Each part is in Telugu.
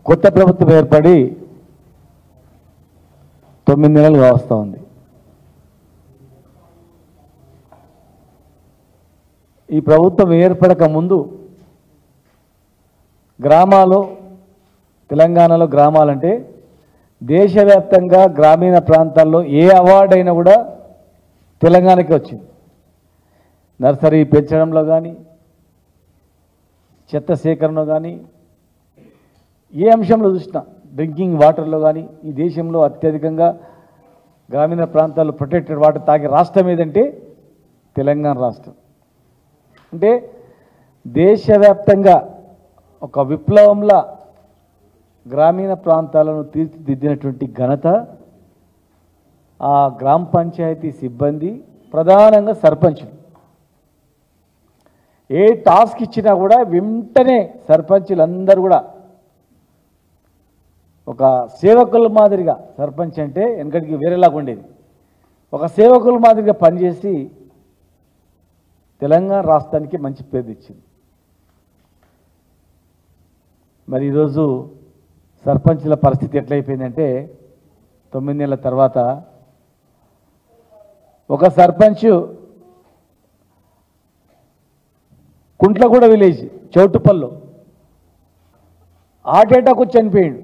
కొత్త ప్రభుత్వం ఏర్పడి 9 నెలలు కావస్తా ఉంది. ఈ ప్రభుత్వం ఏర్పడక ముందు గ్రామాలు, తెలంగాణలో గ్రామాలంటే దేశవ్యాప్తంగా గ్రామీణ ప్రాంతాల్లో ఏ అవార్డు అయినా కూడా తెలంగాణకి వచ్చింది. నర్సరీ పెంచడంలో కానీ, చెత్త సేకరణలో కానీ, ఏ అంశంలో చూసినా, డ్రింకింగ్ వాటర్లో కానీ ఈ దేశంలో అత్యధికంగా గ్రామీణ ప్రాంతాల్లో ప్రొటెక్టెడ్ వాటర్ తాగే రాష్ట్రం ఏదంటే తెలంగాణ రాష్ట్రం. అంటే దేశవ్యాప్తంగా ఒక విప్లవంలా గ్రామీణ ప్రాంతాలను తీర్చిదిద్దినటువంటి ఘనత ఆ గ్రామ పంచాయతీ సిబ్బంది, ప్రధానంగా సర్పంచులు. ఏ టాస్క్ ఇచ్చినా కూడా వెంటనే సర్పంచులందరూ కూడా ఒక సేవకుల మాదిరిగా, సర్పంచ్ అంటే వెనకటికి వేరేలాగా ఉండేది, ఒక సేవకుల మాదిరిగా పనిచేసి తెలంగాణ రాష్ట్రానికి మంచి పేరు తెచ్చింది. మరి ఈరోజు సర్పంచుల పరిస్థితి ఎట్లయిపోయిందంటే 9 నెలల తర్వాత ఒక సర్పంచ్ కుంట్లగూడ విలేజ్ చౌటుపల్లిలో హార్ట్ అటాక్ వచ్చి చనిపోయాడు.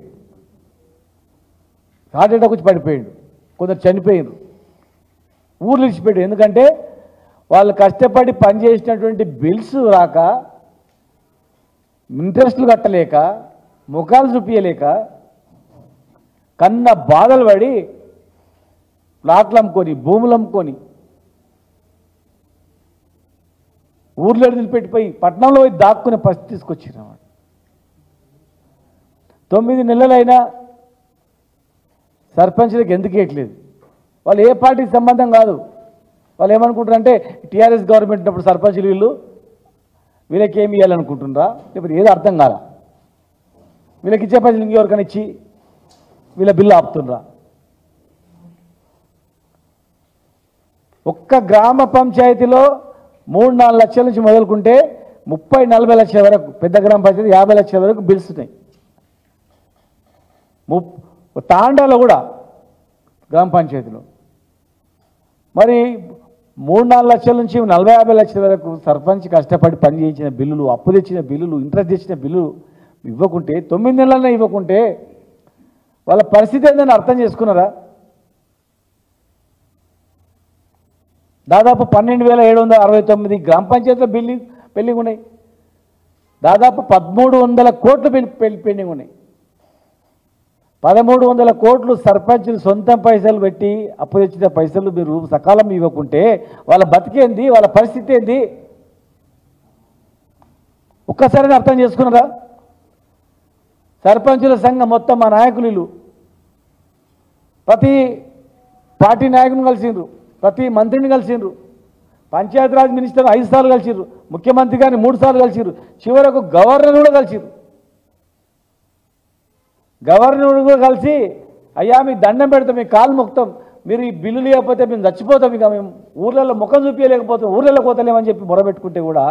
హార్ట్ అటాక్ వచ్చి పడిపోయాడు. కొందరు చనిపోయారు, ఊర్లు ఇచ్చిపోయాడు. ఎందుకంటే వాళ్ళు కష్టపడి పనిచేసినటువంటి బిల్స్ రాక, ఇంట్రెస్ట్లు కట్టలేక, ముఖాలు చూపించలేక, కన్న బాధలు పడి ప్లాట్లు అమ్ముకొని, భూములు అమ్ముకొని, ఊర్లో వదిలిపెట్టిపోయి పట్టణంలో పోయి దాక్కునే పరిస్థితి తీసుకొచ్చినమాట. 9 నెలలైనా సర్పంచ్లకు ఎందుకు ఇవ్వట్లేదు? వాళ్ళు ఏ పార్టీకి సంబంధం కాదు. వాళ్ళు ఏమనుకుంటారంటే టీఆర్ఎస్ గవర్నమెంట్ ఉన్నప్పుడు సర్పంచ్లు వీళ్ళకి ఏమి ఇవ్వాలనుకుంటున్నారా, లేకపోతే ఏదో అర్థం కాదా? వీళ్ళకి ఇచ్చే పైసలు ఇంకెవరికైనా ఇచ్చి వీళ్ళ బిల్లు ఆపుతుండ్రా? ఒక్క గ్రామ పంచాయతీలో 3-4 లక్షల నుంచి మొదలుకుంటే 30-40 లక్షల వరకు, పెద్ద గ్రామ పంచాయతీ 50 లక్షల వరకు బిల్స్ ఉన్నాయి. తాండాలో కూడా గ్రామ పంచాయతీలో మరి 3-4 లక్షల నుంచి 40-50 లక్షల వరకు సర్పంచ్ కష్టపడి పని చేయించిన బిల్లులు, అప్పు తెచ్చిన బిల్లులు, ఇంట్రెస్ట్ తెచ్చిన బిల్లులు ఇవ్వకుంటే, 9 నెలలన్నా ఇవ్వకుంటే వాళ్ళ పరిస్థితి ఏందని అర్థం చేసుకున్నారా? దాదాపు 12,769 గ్రామ పంచాయతీల పెండింగ్ ఉన్నాయి. దాదాపు 1,300 కోట్లు పెండింగ్ ఉన్నాయి. 1,300 కోట్లు సర్పంచులు సొంతం పైసలు పెట్టి అప్పు తెచ్చిన పైసలు మీరు సకాలం ఇవ్వకుంటే వాళ్ళ బతికేంది, వాళ్ళ పరిస్థితి ఏంది? ఒక్కసారి అర్థం చేసుకున్నారా? సర్పంచుల సంఘం మొత్తం మా నాయకులు ప్రతి పార్టీ నాయకుని కలిసిండ్రు, ప్రతి మంత్రిని కలిసిండ్రు, పంచాయతీరాజ్ మినిస్టర్ 5 సార్లు కలిసిండ్రు, ముఖ్యమంత్రి గారిని 3 సార్లు కలిసిండ్రు, చివరకు గవర్నర్ కూడా కలిసిండ్రు. గవర్నర్ కూడా కలిసి, అయ్యా మీకు దండం పెడతాం, మీ కాలు మొక్తాం, మీరు ఈ బిల్లు లేకపోతే మేము చచ్చిపోతాం, ఇక మేము ఊర్లలో ముఖం చూపించలేకపోతాం, ఊర్లలో పోతలేమని చెప్పి మొరబెట్టుకుంటే కూడా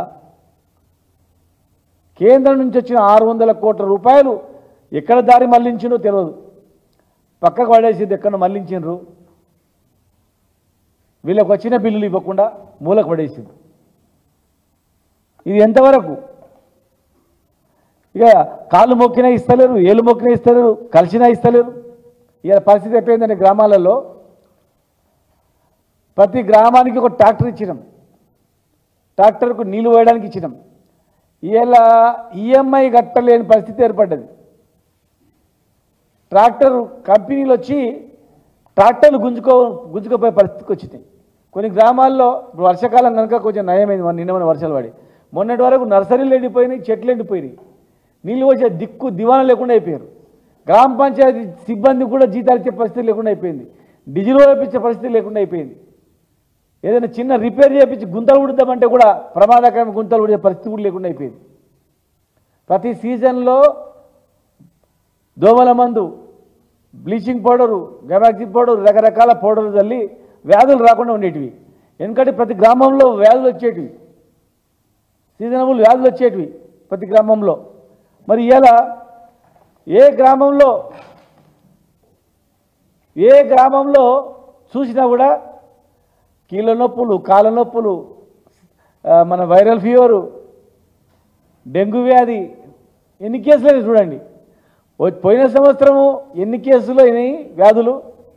కేంద్రం నుంచి వచ్చిన 600 కోట్ల రూపాయలు ఎక్కడ దారి మళ్లించిందో తెలియదు. పక్కకు పడేసింది, ఎక్కడ మళ్లించిండ్రు. వీళ్ళకి వచ్చిన బిల్లులు ఇవ్వకుండా మూలకు పడేసింది. ఇది ఎంతవరకు? ఇక కాళ్ళు మొక్కినా ఇస్తలేరు, ఏళ్ళు మొక్కినా ఇస్తలేరు, కలిసినా ఇస్తలేరు. ఇక పరిస్థితి ఎట్లయిందంటే గ్రామాలలో ప్రతి గ్రామానికి ఒక ట్రాక్టర్ ఇచ్చినాం, ట్రాక్టర్కు నీళ్లు పోయడానికి ఇచ్చినాం. ఇలా ఈఎంఐ కట్టలేని పరిస్థితి ఏర్పడ్డది. ట్రాక్టర్ కంపెనీలు వచ్చి ట్రాక్టర్లు గుంజుకోపోయే పరిస్థితికి వచ్చినాయి. కొన్ని గ్రామాల్లో వర్షాకాలం కనుక కొంచెం నయమైంది, నిన్న వర్షాలు పడి మొన్నటి వరకు నర్సరీలు ఎండిపోయినాయి, చెట్లు ఎండిపోయినాయి, నీళ్ళు వచ్చే దిక్కు దివాణం లేకుండా అయిపోయారు. గ్రామ పంచాయతీ సిబ్బంది కూడా జీతాలు ఇచ్చే పరిస్థితి లేకుండా అయిపోయింది, డీజిల్ వేయించే పరిస్థితి లేకుండా అయిపోయింది. ఏదైనా చిన్న రిపేర్ చేయించి గుంతలు ఉడతామంటే కూడా ప్రమాదకరమైన గుంతలు ఉడే పరిస్థితి కూడా లేకుండా అయిపోయింది. ప్రతి సీజన్లో దోమల మందు, బ్లీచింగ్ పౌడరు, గమాక్సిన్ పౌడరు, రకరకాల పౌడర్లు చల్లి వ్యాధులు రాకుండా ఉండేటివి. ఎందుకంటే ప్రతి గ్రామంలో వ్యాధులు వచ్చేటివి, సీజనబుల్ వ్యాధులు వచ్చేటివి ప్రతి గ్రామంలో. మరి ఇలా ఏ గ్రామంలో చూసినా కూడా కీళ్ళ నొప్పులు, కాళ్ళ నొప్పులు, మన వైరల్ ఫీవరు, డెంగ్యూ వ్యాధి ఎన్ని కేసులు చూడండి. పోయిన సంవత్సరము ఎన్ని కేసులు అయినాయి వ్యాధులు,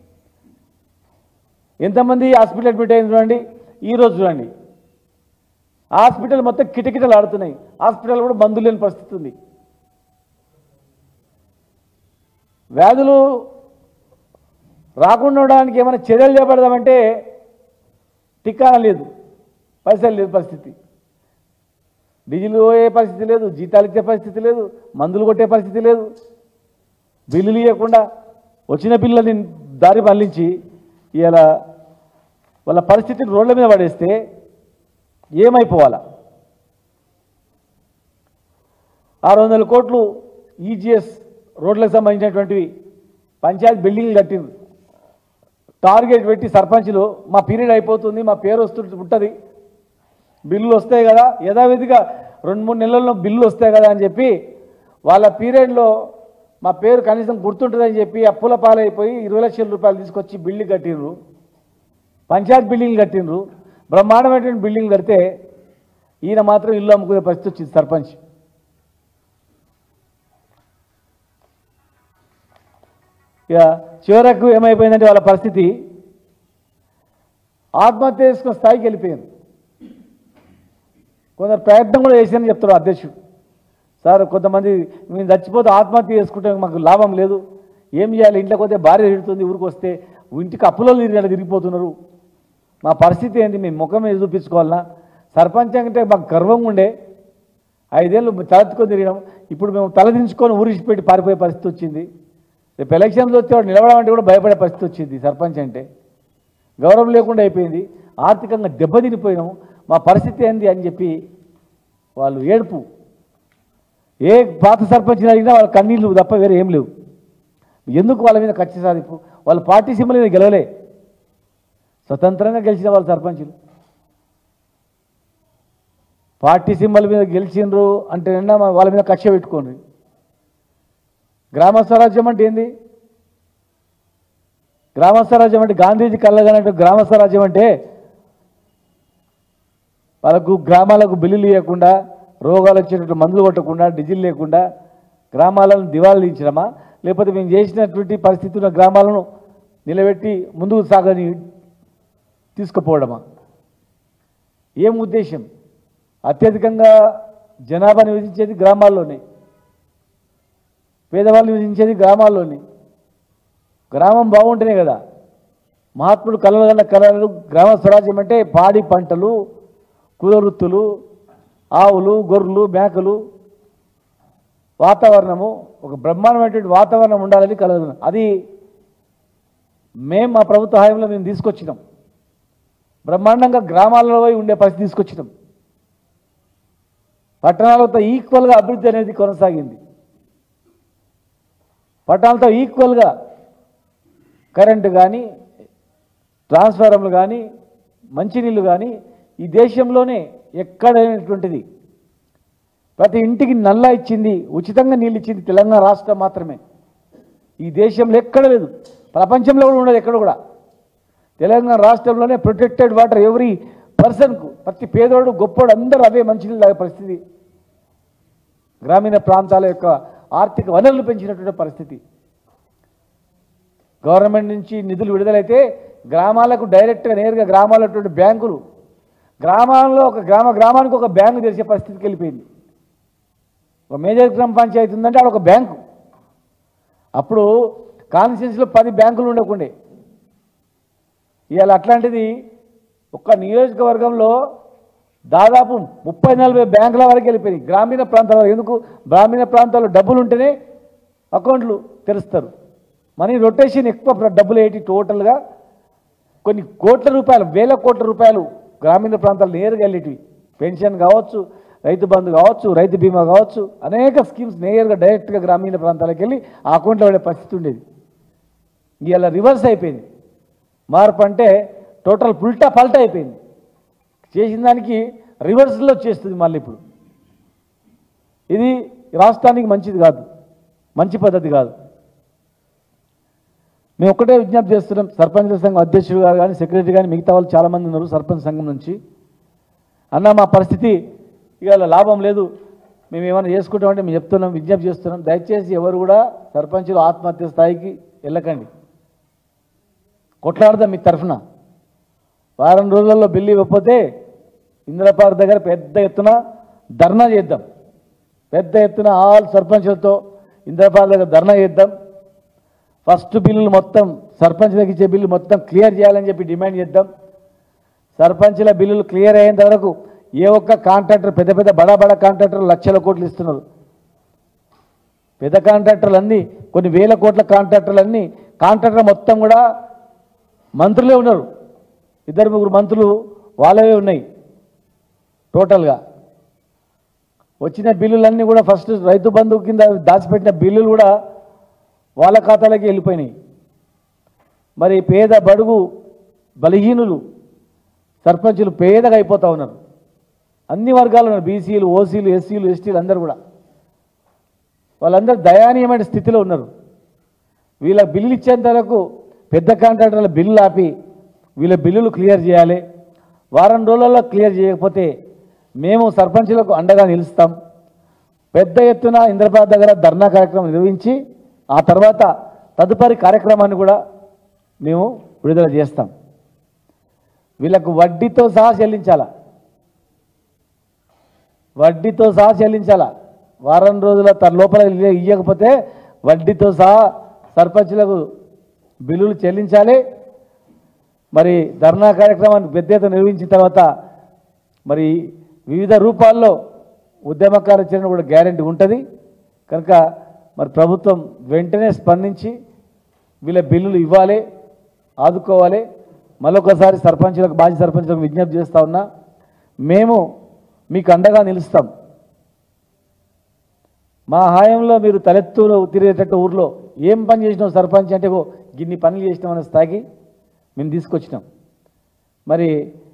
ఎంతమంది హాస్పిటల్ అడ్మిట్ అయింది చూడండి. ఈరోజు చూడండి హాస్పిటల్ మొత్తం కిటకిటలు ఆడుతున్నాయి. హాస్పిటల్ కూడా మందులు లేని పరిస్థితి ఉంది. వ్యాధులు రాకుండా ఉండడానికి ఏమైనా చర్యలు చేపడదామంటే టిక్కాన లేదు, పైసలు లేదు పరిస్థితి. డీజిల్ పోయే పరిస్థితి లేదు, జీతాలు ఇచ్చే పరిస్థితి లేదు, మందులు కొట్టే పరిస్థితి లేదు. బిల్లులు ఇవ్వకుండా వచ్చిన పిల్లల్ని దారి మళ్లించి ఇలా వాళ్ళ పరిస్థితిని రోడ్ల మీద పడేస్తే ఏమైపోవాలా? 600 కోట్లు ఈజీఎస్ రోడ్లకు సంబంధించినటువంటివి పంచాయతీ బిల్డింగ్లు కట్టింది. టార్గెట్ పెట్టి సర్పంచ్లు మా పీరియడ్ అయిపోతుంది, మా పేరు ఉంటుంది, బిల్లులు వస్తాయి కదా, యథావిధిగా 2-3 నెలల్లో బిల్లులు వస్తాయి కదా అని చెప్పి వాళ్ళ పీరియడ్లో మా పేరు కనీసం గుర్తుంటుందని చెప్పి అప్పుల పాలైపోయి 20 లక్షల రూపాయలు తీసుకొచ్చి బిల్డింగ్ కట్టిండ్రు. పంచాయత్ బిల్డింగ్లు కట్టిండ్రు, బ్రహ్మాండమైనటువంటి బిల్డింగ్లు కడితే ఈయన మాత్రం ఇల్లు అమ్ముకునే పరిస్థితి వచ్చింది సర్పంచ్. ఇక చివరకు ఏమైపోయిందంటే వాళ్ళ పరిస్థితి ఆత్మహత్య చేసుకున్న స్థాయికి వెళ్ళిపోయింది. కొందరు ప్రయత్నం కూడా చేశారని చెప్తారు అధ్యక్షుడు. సార్ కొంతమంది మేము చచ్చిపోతే ఆత్మహత్య చేసుకుంటే మాకు లాభం లేదు, ఏం చేయాలి, ఇంట్లోకి పోతే భార్య తిడుతుంది, ఊరికి వస్తే ఇంటికి అప్పులలో తిరిగిపోతున్నారు, మా పరిస్థితి ఏంటి, మేము ముఖం మీద చూపించుకోవాలన్నా, సర్పంచ్ అంటే మాకు గర్వంగా ఉండే, 5 ఏళ్ళు తలెత్తుకొని తిరిగినాం, ఇప్పుడు మేము తలదించుకొని ఊరిసిపెట్టి పారిపోయే పరిస్థితి వచ్చింది. రేపు ఎలక్షన్లు వచ్చే వాడు నిలబడమంటే కూడా భయపడే పరిస్థితి వచ్చింది. సర్పంచ్ అంటే గౌరవం లేకుండా అయిపోయింది, ఆర్థికంగా దెబ్బతినిపోయినాము, మా పరిస్థితి ఏంది అని చెప్పి వాళ్ళు ఏడుపు. ఏ పాత సర్పంచ్ అడిగినా వాళ్ళ కన్నీళ్ళు తప్ప వేరే ఏం లేవు. ఎందుకు వాళ్ళ మీద కక్ష సాధింపు? వాళ్ళు పార్టీ సింబల్ మీద గెలవలే, స్వతంత్రంగా గెలిచిన వాళ్ళు సర్పంచులు. పార్టీ సింబల్ మీద గెలిచిండ్రు అంటే వాళ్ళ మీద కక్ష పెట్టుకోండి. గ్రామ స్వరాజ్యం అంటే ఏంది? గ్రామ స్వరాజ్యం అంటే గాంధీజీ కళ్ళగానంటే గ్రామ స్వరాజ్యం అంటే వాళ్ళకు గ్రామాలకు బిల్లులు ఇవ్వకుండా, రోగాలు వచ్చేటట్టు మందులు కొట్టకుండా, డీజిల్ లేకుండా గ్రామాలను దివాళీలు ఇచ్చడమా, లేకపోతే మేము చేసినటువంటి పరిస్థితి ఉన్న గ్రామాలను నిలబెట్టి ముందుకు సాగని తీసుకుపోవడమా? ఏం ఉద్దేశం? అత్యధికంగా జనాభా నివసించేది గ్రామాల్లోనే, పేదవాళ్ళు నివసించేది గ్రామాల్లోనే. గ్రామం బాగుంటేనే కదా. మహాత్ముడు కలలు గ్రామ స్వరాజ్యం అంటే పాడి పంటలు, కులవృత్తులు, ఆవులు, గొర్రెలు, మేకలు, వాతావరణము, ఒక బ్రహ్మాండమైనటువంటి వాతావరణం ఉండాలని కలదు. అది మేము మా ప్రభుత్వ హయాంలో మేము తీసుకొచ్చినాం. బ్రహ్మాండంగా గ్రామాలలో ఉండే పరిస్థితి తీసుకొచ్చినాం. పట్టణాలతో ఈక్వల్గా అభివృద్ధి అనేది కొనసాగింది. పట్టణాలతో ఈక్వల్గా కరెంటు కానీ, ట్రాన్స్ఫార్మర్లు కానీ, మంచినీళ్ళు కానీ ఈ దేశంలోనే ఎక్కడైనటువంటిది. ప్రతి ఇంటికి నల్లా ఇచ్చింది, ఉచితంగా నీళ్ళు ఇచ్చింది తెలంగాణ రాష్ట్రం మాత్రమే. ఈ దేశంలో ఎక్కడ లేదు, ప్రపంచంలో కూడా ఉండదు ఎక్కడ కూడా. తెలంగాణ రాష్ట్రంలోనే ప్రొటెక్టెడ్ వాటర్ ఎవ్రీ పర్సన్కు, ప్రతి పేదోడు గొప్పోడు అందరూ అవే మంచినీళ్ళు తాగే పరిస్థితి. గ్రామీణ ప్రాంతాల యొక్క ఆర్థిక వనరులు పెంచినటువంటి పరిస్థితి. గవర్నమెంట్ నుంచి నిధులు విడుదలైతే గ్రామాలకు డైరెక్ట్గా నేరుగా గ్రామాలటువంటి బ్యాంకులు, గ్రామాల్లో ఒక గ్రామానికి ఒక బ్యాంకు తెరిచే పరిస్థితికి వెళ్ళిపోయింది. ఒక మేజర్ గ్రామ పంచాయతీ ఉందంటే అక్కడ ఒక బ్యాంకు. అప్పుడు కాన్స్టిట్యూన్సీలో 10 బ్యాంకులు ఉండకుండే. ఇవాళ అట్లాంటిది ఒక్క నియోజకవర్గంలో దాదాపు 30-40 బ్యాంకుల వరకు వెళ్ళిపోయినాయి గ్రామీణ ప్రాంతాల. ఎందుకు? గ్రామీణ ప్రాంతాల్లో డబ్బులు ఉంటేనే అకౌంట్లు తెరుస్తారు. మనీ రొటేషన్ ఎక్కువ, డబ్బులు ఏంటి టోటల్గా కొన్ని కోట్ల రూపాయలు, వేల కోట్ల రూపాయలు గ్రామీణ ప్రాంతాలు నేరుగా వెళ్ళేటివి. పెన్షన్ కావచ్చు, రైతు బంధు కావచ్చు, రైతు బీమా కావచ్చు, అనేక స్కీమ్స్ నేరుగా డైరెక్ట్గా గ్రామీణ ప్రాంతాలకు వెళ్ళి ఆ అకౌంట్లో పడే పరిస్థితి ఉండేది. ఇవాళ రివర్స్ అయిపోయింది. మార్పు అంటే టోటల్ పల్టా అయిపోయింది. చేసిన దానికి రివర్స్లో చేస్తుంది మళ్ళీ. ఇప్పుడు ఇది రాష్ట్రానికి మంచిది కాదు. మంచి పద్ధతి కాదు. మేము ఒక్కటే విజ్ఞప్తి చేస్తున్నాం, సర్పంచ్ సంఘం అధ్యక్షుడు గారు కానీ సెక్రటరీ కానీ మిగతా వాళ్ళు చాలామంది ఉన్నారు సర్పంచ్ సంఘం నుంచి. అన్న మా పరిస్థితి ఇవాళ లాభం లేదు, మేము ఏమైనా చేసుకుంటామంటే మేము చెప్తున్నాం, విజ్ఞప్తి చేస్తున్నాం, దయచేసి ఎవరు కూడా సర్పంచులు ఆత్మహత్య స్థాయికి వెళ్ళకండి. కొట్లాడదాం మీ తరఫున. వారం రోజుల్లో బిల్లు ఇవ్వకపోతే ఇందిరాపార్క్ దగ్గర పెద్ద ఎత్తున ధర్నా చేద్దాం. పెద్ద ఎత్తున ఆల్ సర్పంచులతో ఇందిరాపార్క్ దగ్గర ధర్నా చేద్దాం. ఫస్ట్ బిల్లులు మొత్తం సర్పంచ్లకు ఇచ్చే బిల్లు మొత్తం క్లియర్ చేయాలని చెప్పి డిమాండ్ చేద్దాం. సర్పంచ్ల బిల్లులు క్లియర్ అయ్యేంత వరకు ఏ ఒక్క కాంట్రాక్టర్, పెద్ద పెద్ద బడా కాంట్రాక్టర్లు లక్షల కోట్లు ఇస్తున్నారు. పెద్ద కాంట్రాక్టర్లు అన్నీ, కొన్ని వేల కోట్ల కాంట్రాక్టర్లు అన్నీ, కాంట్రాక్టర్ మొత్తం కూడా మంత్రులే ఉన్నారు. 2-3 మంత్రులు వాళ్ళవే ఉన్నాయి. టోటల్గా వచ్చిన బిల్లులన్నీ కూడా ఫస్ట్ రైతు బంధు కింద దాచిపెట్టిన బిల్లులు కూడా వాళ్ళ ఖాతాలకి వెళ్ళిపోయినాయి. మరి పేద బడుగు బలహీనులు సర్పంచులు పేదగా అయిపోతూ ఉన్నారు. అన్ని వర్గాలు ఉన్నారు, బీసీలు, ఓసీలు, ఎస్సీలు, ఎస్టీలు అందరూ కూడా. వాళ్ళందరూ దయానీయమైన స్థితిలో ఉన్నారు. వీళ్ళ బిల్లు ఇచ్చేంత వరకు పెద్ద కాంట్రాక్టర్ల బిల్లు ఆపి వీళ్ళ బిల్లులు క్లియర్ చేయాలి. వారం రోజులలో క్లియర్ చేయకపోతే మేము సర్పంచులకు అండగా నిలుస్తాం. పెద్ద ఎత్తున ఇంద్రపార్క్ దగ్గర ధర్నా కార్యక్రమం నిర్వహించి ఆ తర్వాత తదుపరి కార్యక్రమాన్ని కూడా మేము విడుదల చేస్తాం. వీళ్ళకు వడ్డీతో సహా చెల్లించాలా, వడ్డీతో సహా చెల్లించాలా. వారం రోజుల లోపల ఇవ్వకపోతే వడ్డీతో సహా సర్పంచులకు బిల్లులు చెల్లించాలి. మరి ధర్నా కార్యక్రమాన్ని పెద్ద ఎత్తున నిర్వహించిన తర్వాత మరి వివిధ రూపాల్లో ఉద్యమ కార్యాచరణ కూడా గ్యారెంటీ ఉంటుంది. కనుక మరి ప్రభుత్వం వెంటనే స్పందించి వీళ్ళ బిల్లులు ఇవ్వాలి, ఆదుకోవాలి. మరొకసారి సర్పంచులకు, మాజీ సర్పంచులకు విజ్ఞప్తి చేస్తూ ఉన్నా, మేము మీకు అండగా నిలుస్తాం. మా హాయంలో మీరు తలెత్తులో తిరిగేటట్టు ఊర్లో ఏం పని చేసినాం సర్పంచ్ అంటే గిన్ని పనులు చేసినాం అనే స్థాయికి మేము తీసుకొచ్చినాం. మరి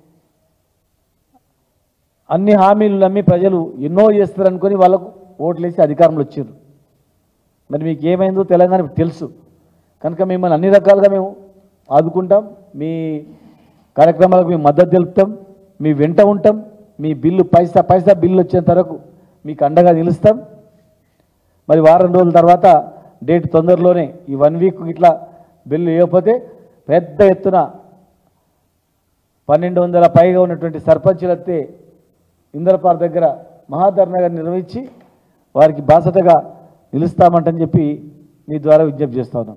అన్ని హామీలు నమ్మి ప్రజలు ఎన్నో చేస్తారనుకొని వాళ్ళకు ఓట్లేసి అధికారంలో వచ్చారు. మరి మీకు ఏమైందో తెలంగాణ తెలుసు. కనుక మిమ్మల్ని అన్ని రకాలుగా మేము ఆదుకుంటాం. మీ కార్యక్రమాలకు మేము మద్దతు తెలుపుతాం, మీ వెంట ఉంటాం. మీ బిల్లు పైసా బిల్లు వచ్చేంత వరకు మీకు అండగా నిలుస్తాం. మరి వారం రోజుల తర్వాత డేట్ తొందరలోనే, ఈ 1 వీక్ ఇట్లా బిల్లు ఇవ్వకపోతే పెద్ద ఎత్తున 1200 పైగా ఉన్నటువంటి సర్పంచులైతే ఇంద్రపార్క్ దగ్గర మహాధర్నాగా నిర్వహించి వారికి బాసటగా నిలుస్తామంటని చెప్పి మీ ద్వారా విజ్ఞప్తి చేస్తా ఉన్నాం.